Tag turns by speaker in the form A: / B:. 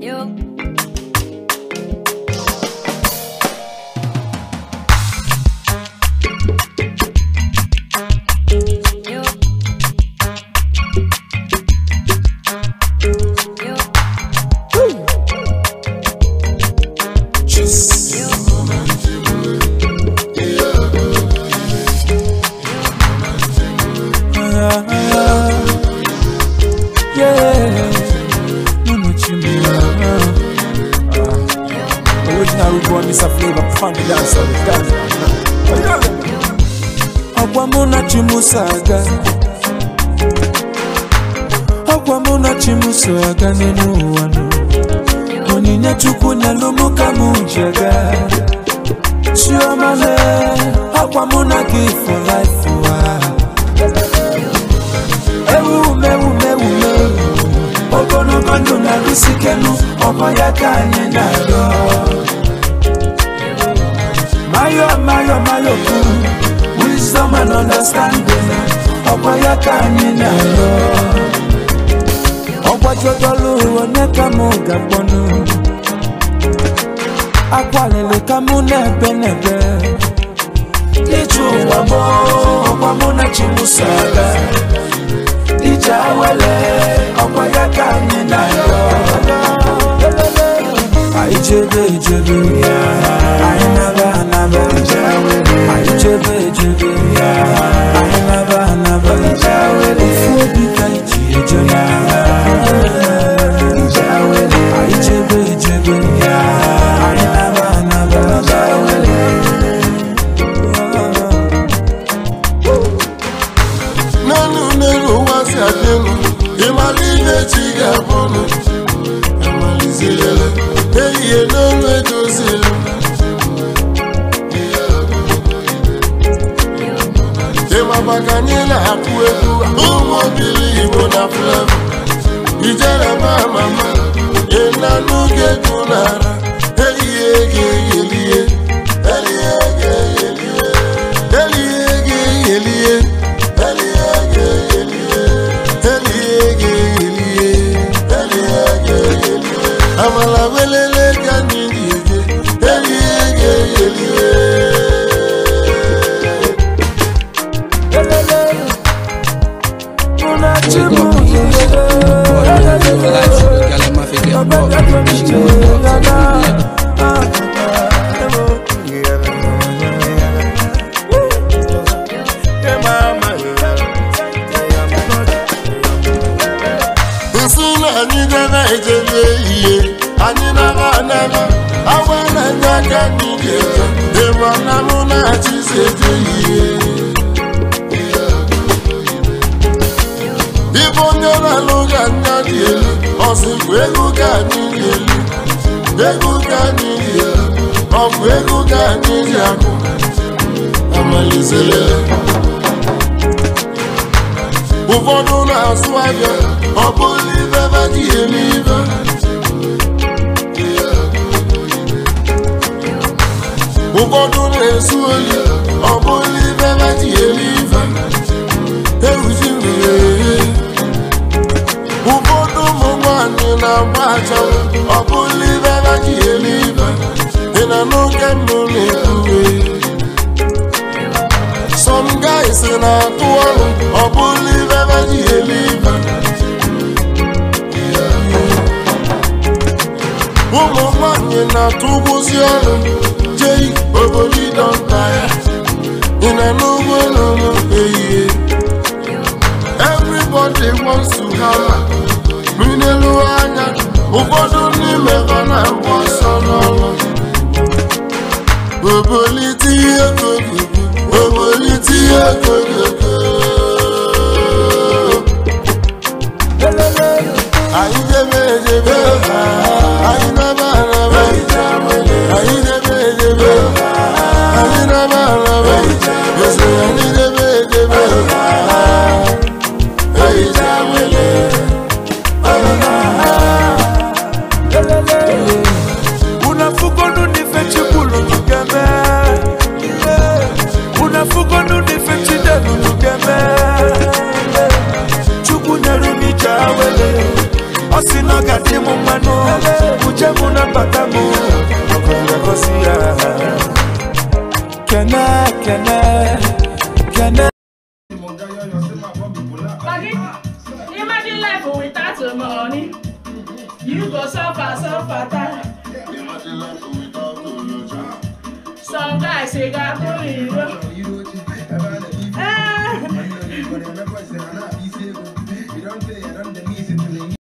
A: Akwamuna chimusaga nenu wano Oninya chukuna lumuka mujaga Chiomale Akwamuna give for life Ewu Ogono gondo na risikenu Omoyaka nyenado Mayo Wisdom and understanding Omoyaka nyenado Ogwajodolu oneka muga bonu Akwalele kamu nebe Ichu wabo Ogwamuna chimusaga Ijawele Okwayaka ninayo Aijebe Ainaba Aijebe Ainaba Ufuobi kaiji ejona Aijebe Ainaba
B: Nanu wasi adenu Imaline chiga bono Amalizele Eye no edozele Ema bakanila akueku Umo bili ibo na flevo Ijere mama Ena nuke kunara Elie Amala welele kanini Uvodo na swagger, Opolive Vadieliva. Uvodo na swagger, Opolive Vadieliva. Uvodo Mumani na Bacha, Opolive Vadieliva. In a no can some guys in a tour, or believe ever you live. Woman in a two Jay, Oboli don't tire. In a no everybody wants to have Mineluana, Uboduni Mevana was on Oboli
A: Osino gati mumano Chemuna Batamu, Kosia. Can
C: imagine life without money. You go suffer time. Some guys say got money.